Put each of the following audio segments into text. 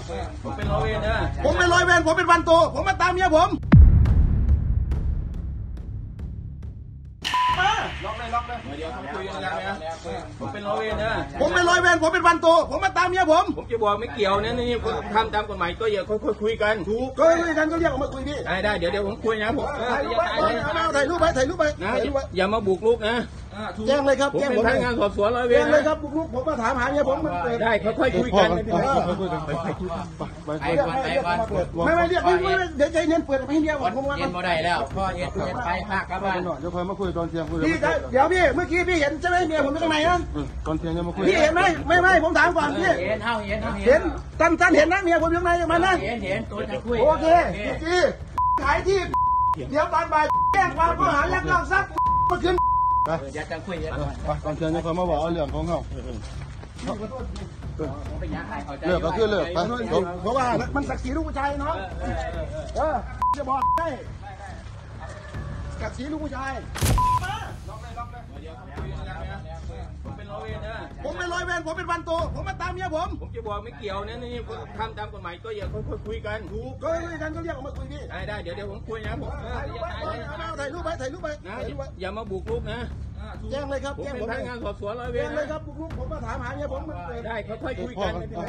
ผมเป็นร้อยเวรนะผมเป็นร้อยเวรผมเป็นวันโตผมมาตามเมียผมล็อกเลยเดี๋ยวเขาคุยกันนะผมเป็นร้อยเวรนะผมเป็นร้อยเวรผมเป็นวันโตผมมาตามเมียผมผมจะบอกไม่เกี่ยวนะนี่ผมทำตามกฎหมายก็อย่าค่อยคุยกันถูกก็คุยกันก็เรียกออกมาคุยพี่ได้เดี๋ยวผมคุยนะผมถ่ายรูปไปถ่ายรูปไปนะอย่ามาบุกลุกนะแจ้งเลยครับผมแจ้งเป็นผมพนักงานสอบสวนร้อยเวแจ้รงเลยครับลูกผมมาถามหาเมียผมมันเปิดได้ค่อยคุยกันไม่เป็นไรไม่เรียกไม่เดี๋ยวใจเย็นเปิดให้เมียผมผมว่าเย็นบ่ได้แล้วพ่อเย็นไปภาคกลับบ้านเดี๋ยวคอยมาคุยตอนเที่ยงคุยพี่เดี๋ยวพี่เมื่อกี้พี่เห็นใช่ไหมเมียผมอยู่ตรงไหนนะตอนเที่ยงจะมาคุยพี่เห็นไหมไม่ผมถามก่อนพี่เห็นเฮาเห็นเห็นท่านเห็นนะเมียผมอยู่ตรงไหนมานะเห็นตัวจะคุยโอเคพี่ขายที่เดี๋ยวตอนบ่ายแจ้งความข้อหายักยอกทรัพย์มาคืนอยากจะคุยเยอะตอนเที่ยงจะคอยมาบอกเอาเรื่องของเขาเป็นยังไงเข้าใจเลิกก็คือเลิกไปเพราะว่ามันศักดิ์ศรีลูกผู้ชายเนาะจะบอกให้ศักดิ์ศรีลูกผู้ชายผมเป็นร้อยเวรนะผมเป็นร้อยเวรผมเป็นวันโตผมมาตามเมียผมผมจะบอกไม่เกี่ยวนะนี่ผมทำตามกฎหมายก็อย่าค่อยคุยกันถูกก็คุยกันก็เรียกออกมาคุยพี่ได้เดี๋ยวผมคุยนะผมถ่ายรูปไปนะอย่ามาบุกลุกนะแจ้งเลยครับผมแจ้งเป็นผมพนักงานสอบสวนร้อยเวแจ้รงเลยครับลูกผมมาถามหาเมียผมมันเปิดได้ค่อยคุยกันไม่เป็นไร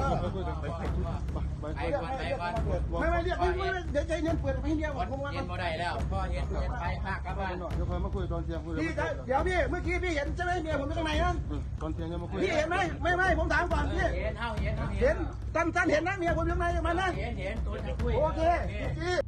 ไปก่อนไม่เรียกไม่เดี๋ยวใจเย็นเปิดให้เมียผมว่าเย็นบ่ได้แล้วพ่อเย็นไปภาคกลับบ้านเดี๋ยวคอยมาคุยตอนเที่ยงคุยพี่เดี๋ยวพี่เมื่อกี้พี่เห็นใช่ไหมเมียผมอยู่ตรงไหนนะตอนเที่ยงจะมาคุยพี่เห็นไหมไม่ผมถามก่อนพี่เห็นเฮาเห็นเห็นท่านเห็นนะเมียผมอยู่ตรงไหนมานะเห็นตัวจะคุยโอเคพี่